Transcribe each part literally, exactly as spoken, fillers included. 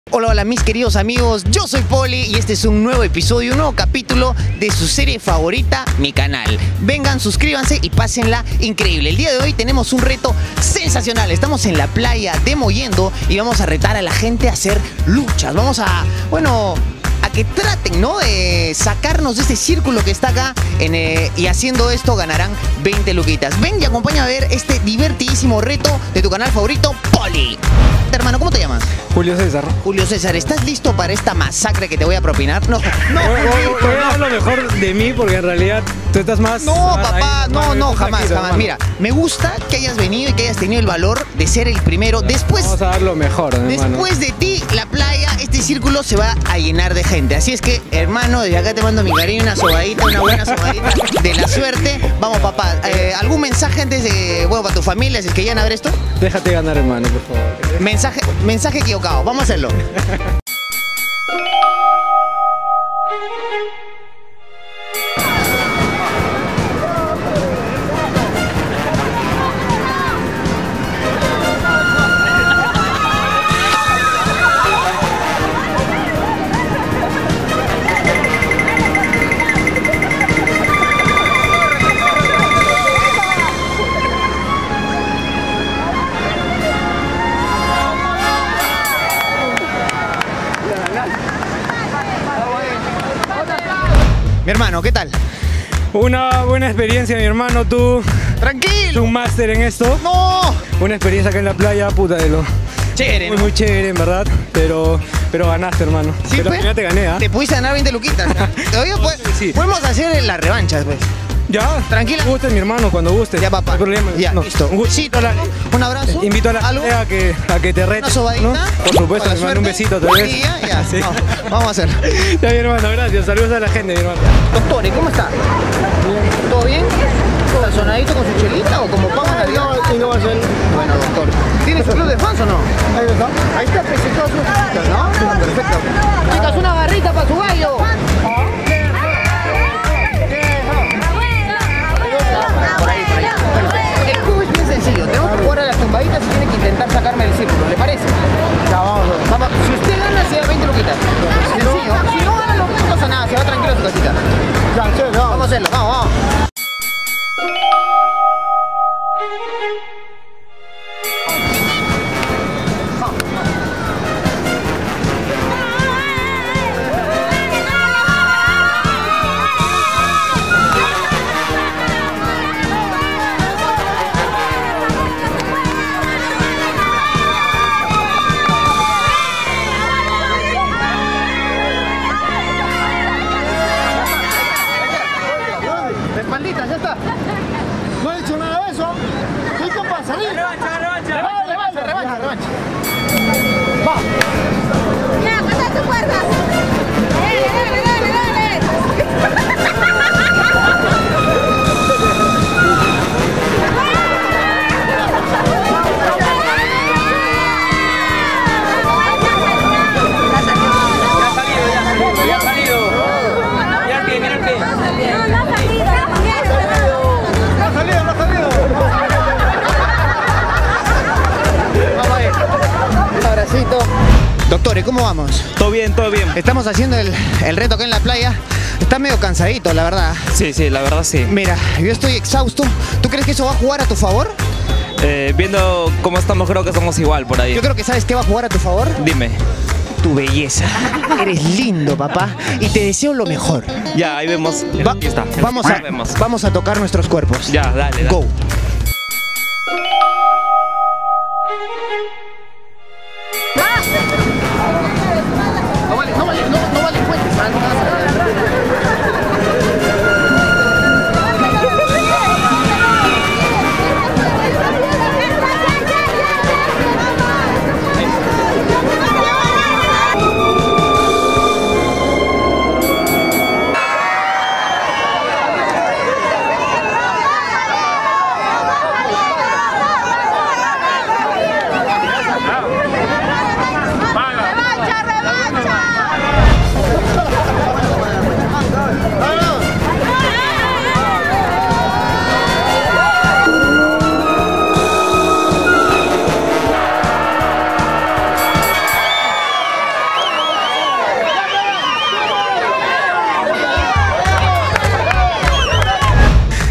Hola, hola mis queridos amigos, yo soy Poli y este es un nuevo episodio, un nuevo capítulo de su serie favorita, Mi Canal. Vengan, suscríbanse y pásenla increíble. El día de hoy tenemos un reto sensacional. Estamos en la playa de Mollendo y vamos a retar a la gente a hacer luchas. Vamos a, bueno, a que traten, ¿no?, de sacarnos de este círculo que está acá en, eh, y haciendo esto ganarán veinte luquitas. Ven y acompáñame a ver este divertidísimo reto de tu canal favorito, Poli. Hermano, ¿cómo te llamas? Julio César. Julio César, ¿estás listo para esta masacre que te voy a propinar? No, no, Voy, voy a dar lo mejor de mí porque en realidad tú estás más... No, papá, ahí, no, no, estás jamás, aquí, jamás. hermano. Mira, me gusta que hayas venido y que hayas tenido el valor de ser el primero. Después, Vamos a dar lo mejor, hermano. después de ti, la playa, este círculo se va a llenar de gente. Así es que, hermano, desde acá te mando mi cariño, una sobadita, una buena sobadita de la suerte. Vamos, papá, eh, ¿algún mensaje antes de, bueno, para tu familia, si es que llegan a ver esto? Déjate ganar, hermano, por favor. Mensaje, mensaje equivocado, vamos a hacerlo. Mi hermano, ¿qué tal? Una buena experiencia, mi hermano, tú... Tranquilo. Eres un máster en esto. No. Una experiencia acá en la playa, puta de lo... Chévere, Muy, ¿no? muy chévere, en verdad, pero... Pero ganaste, hermano. Sí, pero pues. al final te gané, ¿ah? Te pudiste ganar veinte luquitas. Oye, pues, Sí. podemos hacer las revanchas, pues. Ya, Tranquila. Cuando guste, mi hermano, cuando guste. Ya, papá. No hay problema. Ya, No, listo. Un gusto. Sí, un abrazo. Invito a la ¿Algo? gente a que, a que te rete. Una sobadita. ¿no? Por supuesto, Para mi la hermano, un suerte. besito, tal vez. Sí, ya, ya. Sí. Vamos, vamos a hacerlo. Ya, mi hermano, gracias. Saludos a la gente, mi hermano. Doctor, ¿y cómo está? ¿Todo bien? ¿Sazonadito con su chelita o como pan a la vida? Sí, no va a ser. Bueno, doctor. ¿Tienes su club de fans o no? Ahí está. Ahí está, presentado sus chiquitas, ¿no? Perfecto. Chicas, una barrita para su gallo. Por ahí, por ahí. El juego es bien sencillo. Tenemos que jugar a las tumbaditas y tiene que intentar sacarme del círculo. ¿Le parece? Ya, vamos a ver. Vamos, si usted gana, se da veinte luquitas. Sencillo. Si no gana, no pasa nada. Se va tranquilo a su casita. Ya, sí, Vamos a vamos. hacerlo. Vamos, vamos. De espalditas, ya está. No he dicho nada de eso. ¿Qué capaz? ¿Salí? Revancha, revancha, revancha, revancha. Ya, pasa tu puerta. Dale, dale, dale, dale. Ya ha salido. Mirarte, mirarte. No, no ha salido. No ha salido, no ha salido. Vamos a ver. Un abracito. Doctores, ¿cómo vamos? Todo bien, todo bien. Estamos haciendo el, el reto acá en la playa. Está medio cansadito, la verdad. Sí, sí, la verdad sí. Mira, yo estoy exhausto. ¿Tú crees que eso va a jugar a tu favor? Eh, viendo cómo estamos, creo que somos igual por ahí. Yo creo que sabes qué va a jugar a tu favor. Dime. Tu belleza. Eres lindo, papá. Y te deseo lo mejor. Ya, ahí vemos. Va- Aquí está. vamos, Ahí a, vemos. vamos a tocar nuestros cuerpos. Ya, dale, dale. Go. No vale, no vale, no, no vale puentes. ¿Ah? No vas a-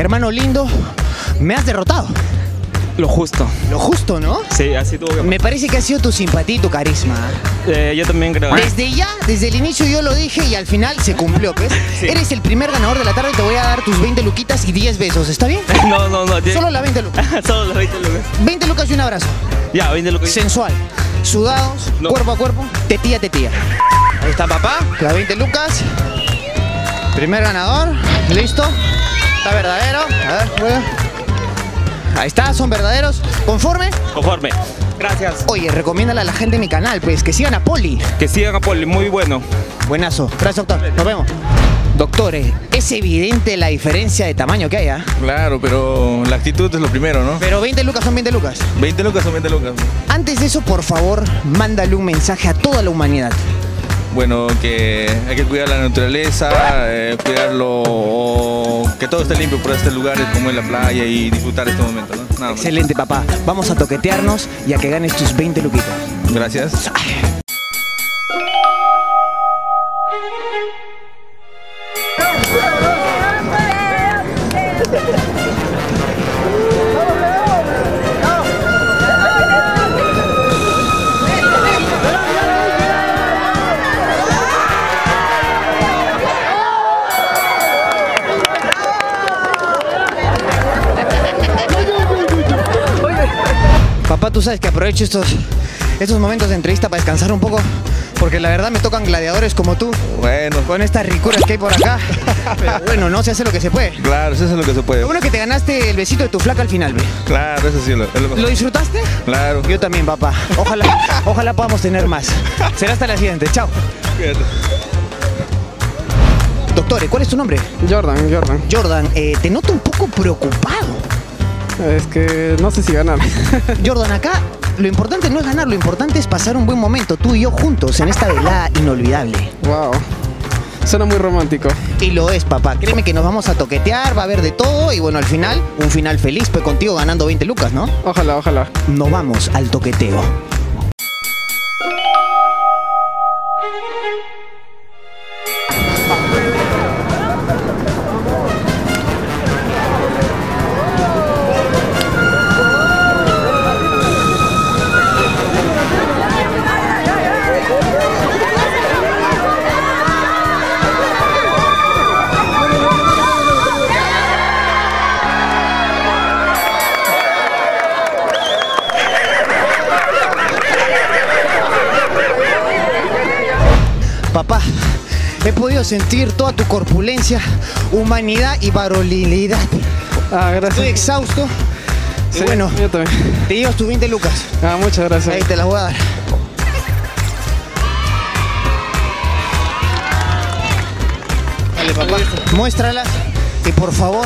Hermano lindo, me has derrotado. Lo justo. Lo justo, ¿no? Sí, así tuvo que Me parece que ha sido tu simpatía y tu carisma. eh, Yo también creo. Desde ya, desde el inicio yo lo dije y al final se cumplió, ¿ves? Sí. Eres el primer ganador de la tarde, te voy a dar tus veinte luquitas y diez besos, ¿está bien? No, no, no. tiene- Solo la veinte lucas. Solo los veinte lucas. veinte lucas y un abrazo. Ya, veinte lucas. Sensual. Sudados, No. cuerpo a cuerpo, tetilla a tetilla. Ahí está, papá. Las veinte lucas. Primer ganador. Listo. Está verdadero. A ver, bueno. Ahí está, son verdaderos. ¿Conforme? Conforme. Gracias. Oye, recomiéndale a la gente de mi canal, pues, que sigan a Poli. Que sigan a Poli, muy bueno. Buenazo. Gracias, doctor. Nos vemos. Doctores, es evidente la diferencia de tamaño que hay, ¿ah? Claro, pero la actitud es lo primero, ¿no? Pero veinte lucas son veinte lucas. veinte lucas son veinte lucas. Antes de eso, por favor, mándale un mensaje a toda la humanidad. Bueno, que hay que cuidar la naturaleza, eh, cuidarlo, que todo esté limpio por estos lugares como es la playa y disfrutar este momento, ¿no? Nada más. Excelente, papá. Vamos a toquetearnos y a que ganes tus veinte luquitas. Gracias. Papá, tú sabes que aprovecho estos, estos momentos de entrevista para descansar un poco, porque la verdad me tocan gladiadores como tú, Bueno, con estas ricuras que hay por acá. Pero bueno, no se hace lo que se puede. claro, eso es lo que se puede. Lo bueno es que te ganaste el besito de tu flaca al final, ¿ve? Claro, eso sí es lo, es lo mejor. ¿Lo disfrutaste? Claro. Yo también, papá. Ojalá, ojalá podamos tener más. Será hasta la siguiente. Chao. Cuídate. Doctor, ¿cuál es tu nombre? Jordan, Jordan. Jordan, eh, te noto un poco preocupado. Es que no sé si ganar. Jordan, acá lo importante no es ganar, lo importante es pasar un buen momento, tú y yo juntos, en esta velada inolvidable. Wow. Suena muy romántico. Y lo es, papá. Créeme que nos vamos a toquetear, va a haber de todo y bueno, al final, un final feliz, pues contigo ganando veinte lucas, ¿no? Ojalá, ojalá. Nos vamos al toqueteo. Papá, he podido sentir toda tu corpulencia, humanidad y varonilidad. Ah, Estoy gracias. exhausto. Y Sí, bueno, yo también. te llevas tus veinte lucas. Ah, muchas gracias. Ahí te las voy a dar. Dale, papá. Muéstralas. Y por favor.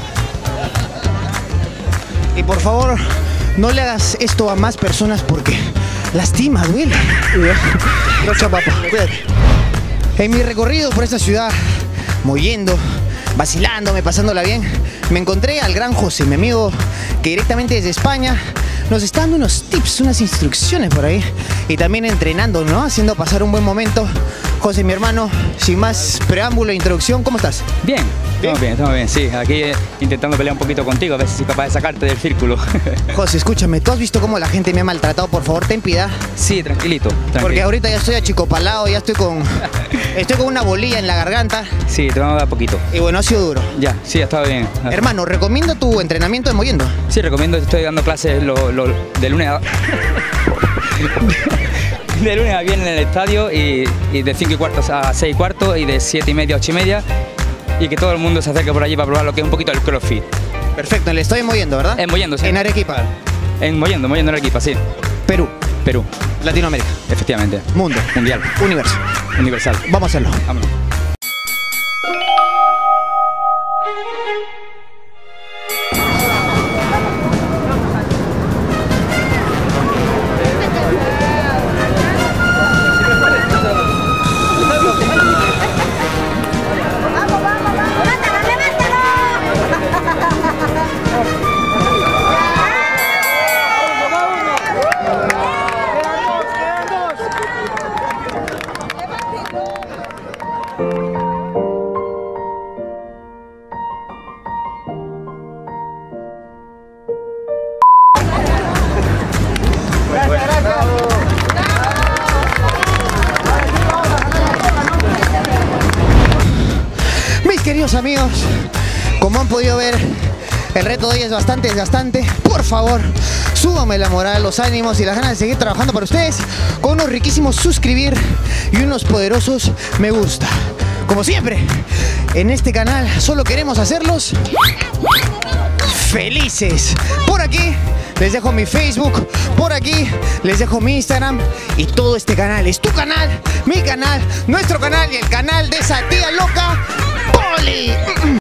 Y por favor, no le hagas esto a más personas porque lastima, duele. Gracias, papá. Cuídate. En mi recorrido por esta ciudad, moviendo, vacilándome, pasándola bien, me encontré al gran José, mi amigo que directamente desde España nos está dando unos tips, unas instrucciones por ahí y también entrenando, ¿no? Haciendo pasar un buen momento. José, mi hermano, sin más preámbulo e introducción, ¿cómo estás? Bien, estamos bien, estamos bien, sí. Aquí eh, intentando pelear un poquito contigo, a ver si soy capaz de sacarte del círculo. José, escúchame, ¿tú has visto cómo la gente me ha maltratado? Por favor, ten piedad. Sí, tranquilito, tranquilo. Porque ahorita ya estoy achicopalado, ya estoy con, estoy con una bolilla en la garganta Sí, te vamos a dar poquito. y bueno, ha sido duro. Ya, sí, ha estado bien. Hermano, recomiendo tu entrenamiento de moviendo. Sí, recomiendo, estoy dando clases lo- lo- de lunes a... de lunes a viernes en el estadio y, y de cinco y cuarto a seis y cuarto y de siete y media a ocho y media y que todo el mundo se acerque por allí para probar lo que es un poquito el crossfit. Perfecto, le estoy moviendo, ¿verdad? En Mollendo, sí. En Arequipa, En Mollendo, Mollendo en Arequipa, sí. Perú, Perú, Latinoamérica, efectivamente. mundo, Mundial, universo. universal. Vamos a hacerlo. Vámonos. Vamos, vamos, vamos. Levántalo, levántalo. queridos amigos, como han podido ver, el reto de hoy es bastante desgastante. Por favor, súbame la moral, los ánimos y las ganas de seguir trabajando para ustedes con unos riquísimos suscribir y unos poderosos me gusta. Como siempre, en este canal solo queremos hacerlos felices. Por aquí les dejo mi Facebook, por aquí les dejo mi Instagram y todo este canal es tu canal, mi canal, nuestro canal y el canal de esa tía loca, Poli.